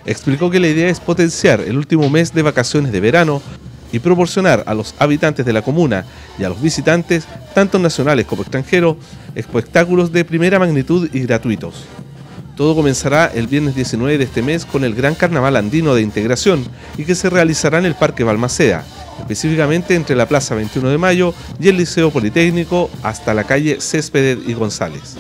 explicó que la idea es potenciar el último mes de vacaciones de verano y proporcionar a los habitantes de la comuna y a los visitantes, tanto nacionales como extranjeros, espectáculos de primera magnitud y gratuitos. Todo comenzará el viernes 19 de este mes con el Gran Carnaval Andino de Integración y que se realizará en el Parque Balmaceda, específicamente entre la Plaza 21 de Mayo y el Liceo Politécnico hasta la calle Céspedes y González.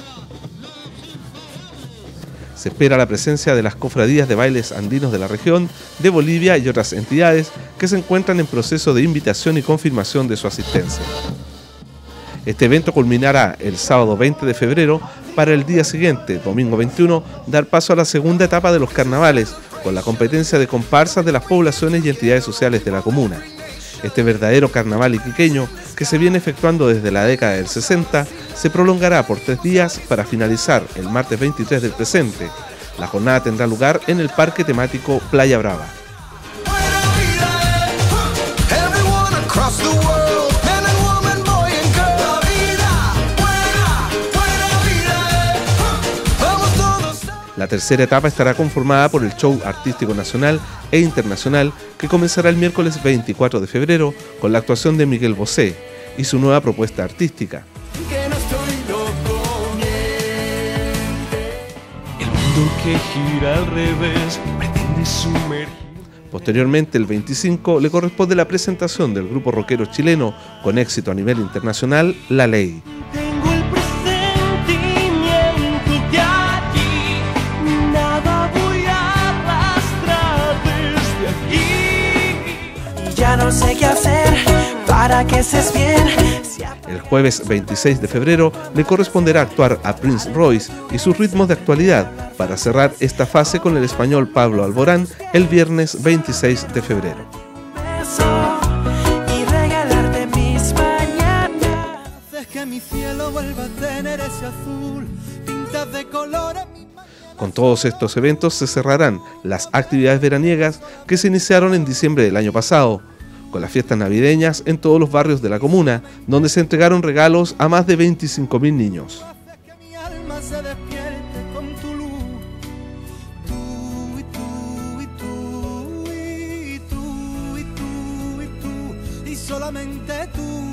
Se espera la presencia de las cofradías de bailes andinos de la región, de Bolivia y otras entidades que se encuentran en proceso de invitación y confirmación de su asistencia. Este evento culminará el sábado 20 de febrero para el día siguiente, domingo 21, dar paso a la segunda etapa de los carnavales, con la competencia de comparsas de las poblaciones y entidades sociales de la comuna. Este verdadero carnaval iquiqueño, que se viene efectuando desde la década del 60, se prolongará por 3 días para finalizar el martes 23 del presente. La jornada tendrá lugar en el parque temático Playa Brava. La tercera etapa estará conformada por el show artístico nacional e internacional que comenzará el miércoles 24 de febrero con la actuación de Miguel Bosé y su nueva propuesta artística. El mundo que gira al revés pretende sumergir. Posteriormente, el 25, le corresponde la presentación del grupo rockero chileno con éxito a nivel internacional, La Ley. No sé qué hacer para que estés bien. El jueves 26 de febrero le corresponderá actuar a Prince Royce y sus ritmos de actualidad para cerrar esta fase con el español Pablo Alborán el viernes 26 de febrero. Con todos estos eventos se cerrarán las actividades veraniegas que se iniciaron en diciembre del año pasado, con las fiestas navideñas en todos los barrios de la comuna, donde se entregaron regalos a más de 25.000 niños. Solamente tú.